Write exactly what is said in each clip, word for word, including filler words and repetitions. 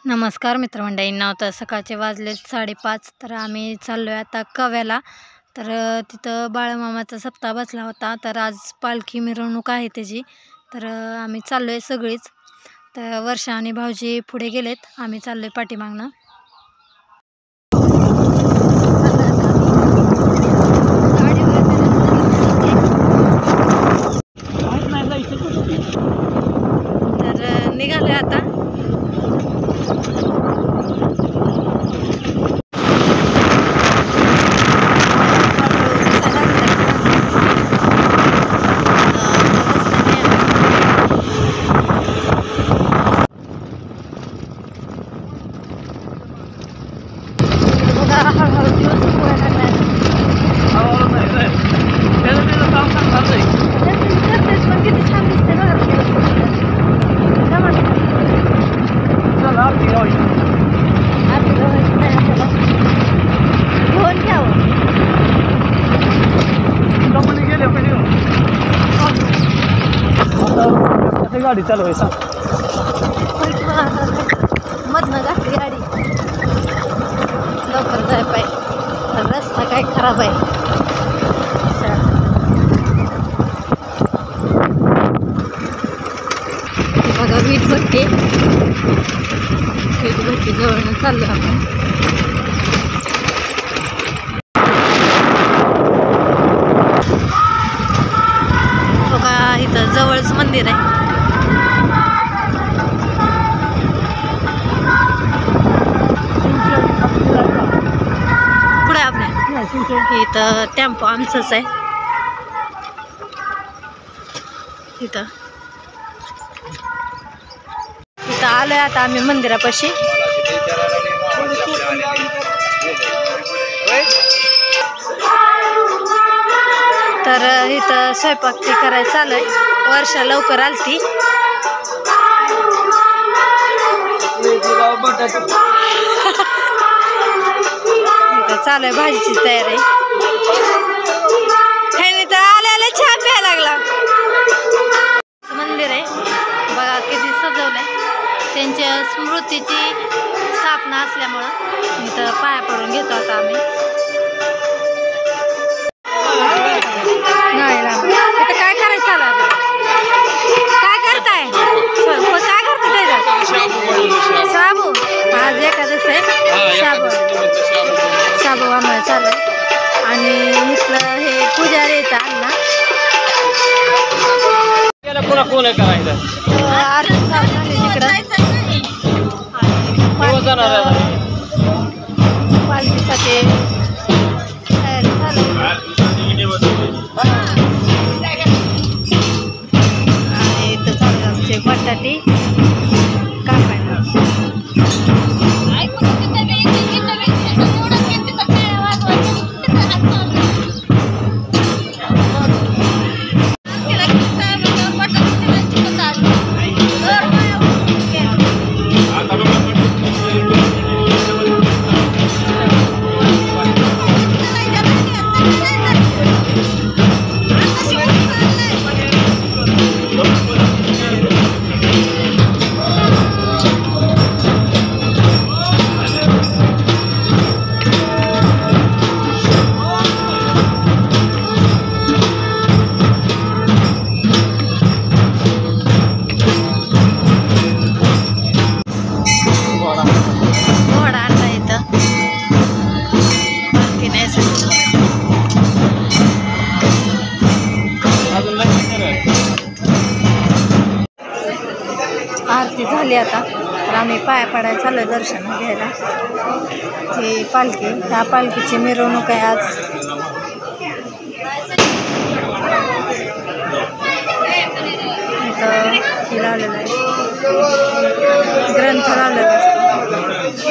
नमस्कार मित्रमंडळींना. तर सकाळचे वाजले साडेपाच. तर आम्ही चाललो आहे आता कव्याला. तर तिथं बाळमामाचा सप्ताह बसला होता. तर आज पालखी मिरवणूक आहे त्याची. तर आम्ही चाललो आहे सगळीच. तर वर्षा आणि भाऊजी पुढे गेलेत, आम्ही चाललो आहे पाठीमागनं. तर निघाले आता. गाडी चालवायचा मधनं जाते गाडी, लवकर जाय पाय. रस्ता काय खराब आहे. बघा वीट भट्टी, वीट भट्टी जवळनं चाललो आपण. बघा इथं जवळच मंदिर आहे. पुढे आपल्या इथं टेम्पो आमचंच आहे. इथं इथं आलोय आता आम्ही मंदिरापाशी. तर इथं स्वयंपाक ती करायला चालूय. वर्षा लवकर आलती. इथं चालू आहे भाजीची तयारी. ह्यानी तर आल्याला चहा प्यायला लागला. मंदिर आहे बघा किती सजवलंय. त्यांच्या स्मृतीची स्थापना असल्यामुळं इथं पाया पडून घेतो आता आम्ही. नाही इथं काय करायचं चालू आता? काय करताय? काय करताय त्याचा? शाबू. आज एखादच आहे. शाबू शाबू आम्हाला चालू आहे. आणि इथलं हे पुजारी येतं अण्णा. आरती चालू झाली तिकडं. पालखीसाठी तयारी चालू आणि इथं चालू आमचे बटाटे कापायला. आरती झाली आता. तर आम्ही पाया पडायला चालू आहे दर्शन घ्यायला. ही पालखी, ह्या पालखीची मिरवणूक आहे आज. इथं ही लावलेलं आहे, ग्रंथ लावलेला असतो.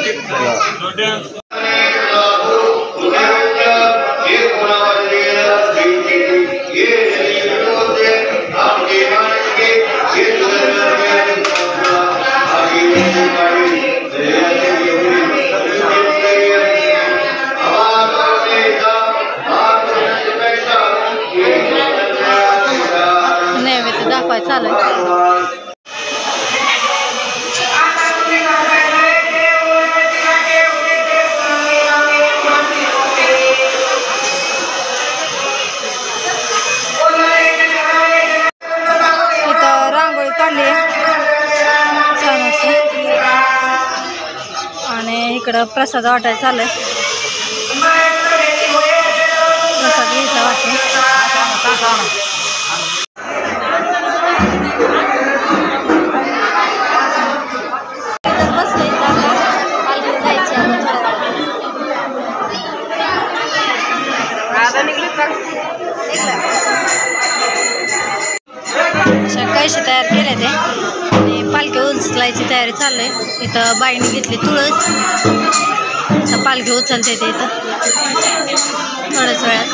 नैवेद्य दाखवायचं चालू आहे. इकडं प्रसाद वाटायला चालू आहे. प्रसाद घ्यायचा वाटतं. बसले आता पालखी जायची अशा कळशी तयार केले ते आणि पालखी उचलायची तयारी चालू आहे. इथं बाईने घेतली तुळस. आता पालखी उचलते ते इथं थोड्याच वेळात.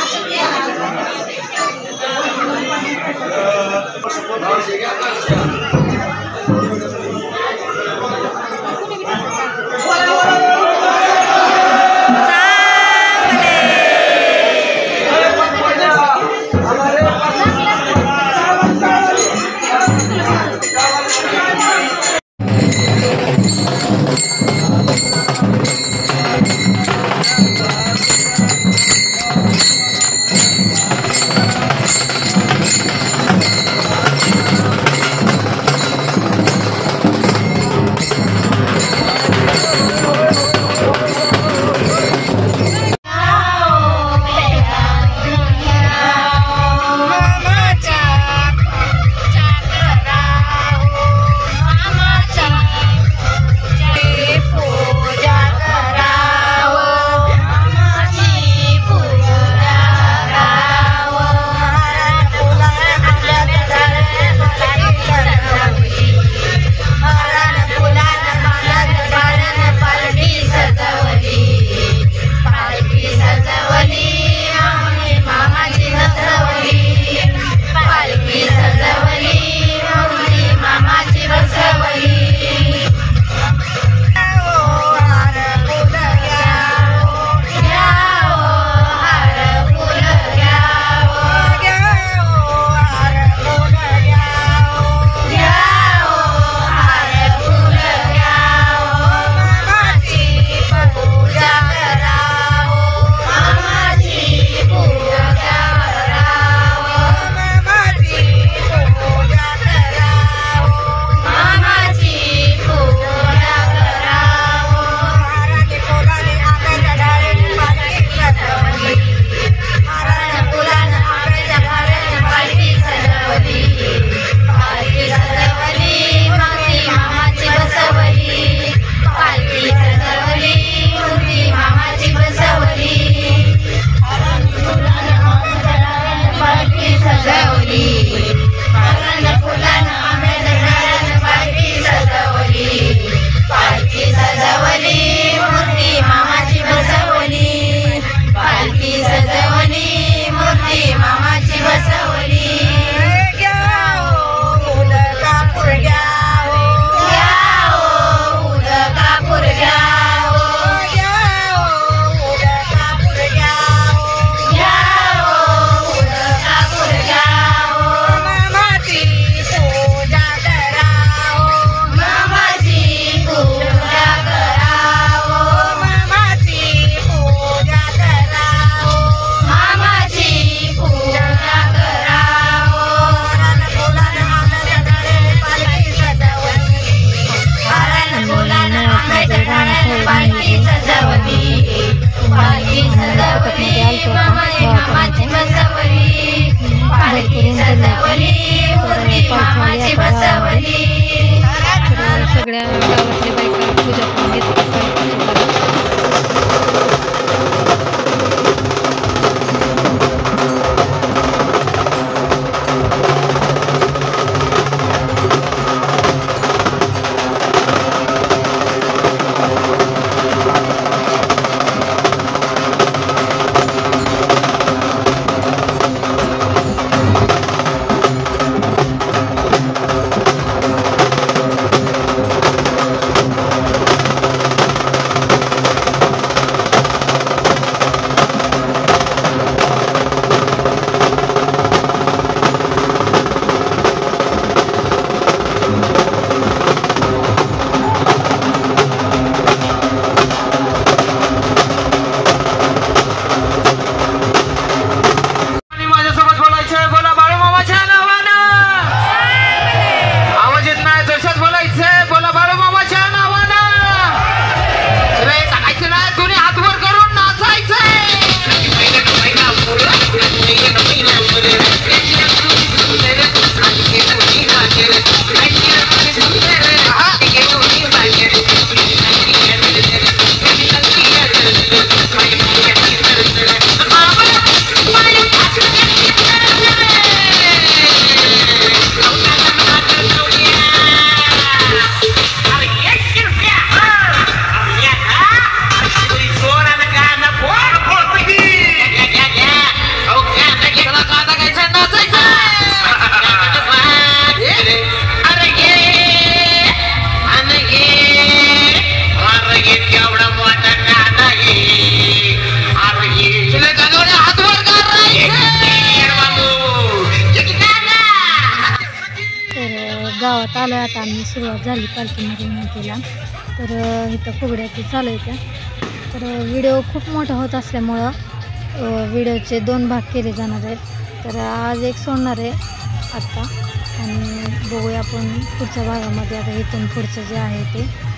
गावात आलो आता आम्ही. सुरुवात झाली पालखी मिरवणुकीला. तर अ, इथं फुगड्याची चालू आहे त्या. तर व्हिडिओ खूप मोठा होत असल्यामुळं व्हिडिओचे दोन भाग केले जाणार आहेत. तर आज एक सोडणार आहे आत्ता आणि बघूया आपण पुढच्या भागामध्ये. आता इथून पुढचं जे आहे ते